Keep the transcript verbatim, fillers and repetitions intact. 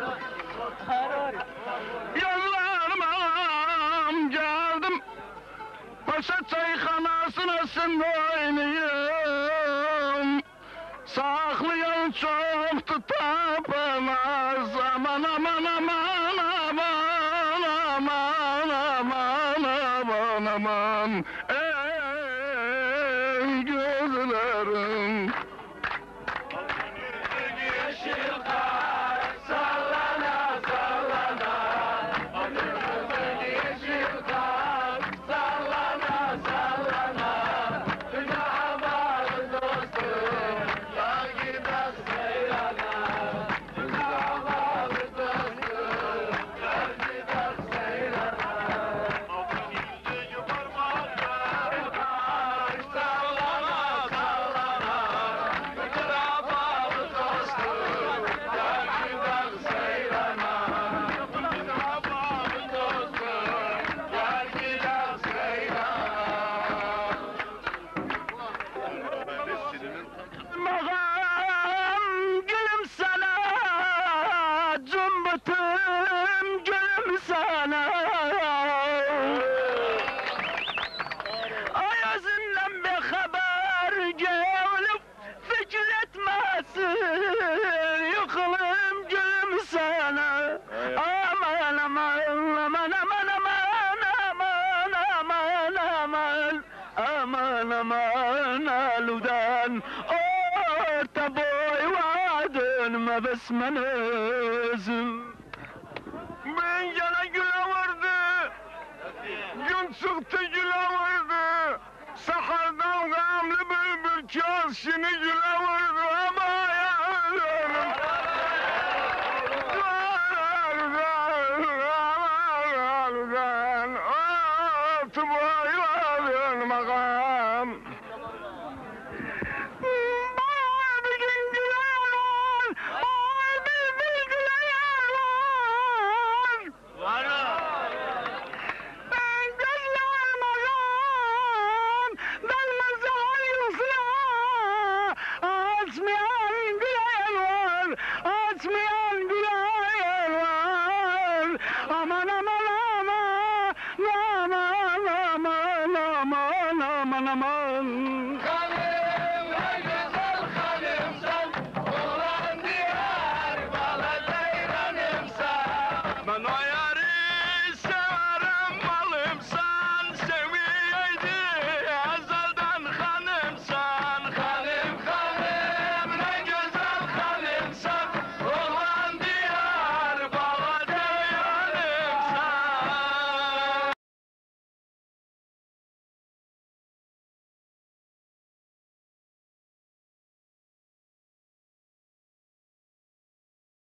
Yollarım geldim, Paşa çayxanasına sen oynayım. Saklayan çoktu tapamaz, aman aman aman aman aman aman aman aman. Ey gözlerim. Yeşil kar sallana sallana, yeşil kar sallana sallana, dünya var dostum, yar gider seyrana, dünya var dostum, yar gider seyrana. Altın yüzüğü parmaklar, kar sallana sallana, dünya var dostum, yar gider seyrana, dünya var dostum, yar gider Mağam gülüm sana, cumbutum gülüm sana. Ayazından bir haber gelip fikir etmesin, yıkılım gülüm sana. Aman aman aman aman aman aman aman aman aman aman aludan orta boy var dönme besmen özüm. Ben yana güle vardı, gün çıktı güle vardı, sahardan gamlı bülbül kaşını güle vardı.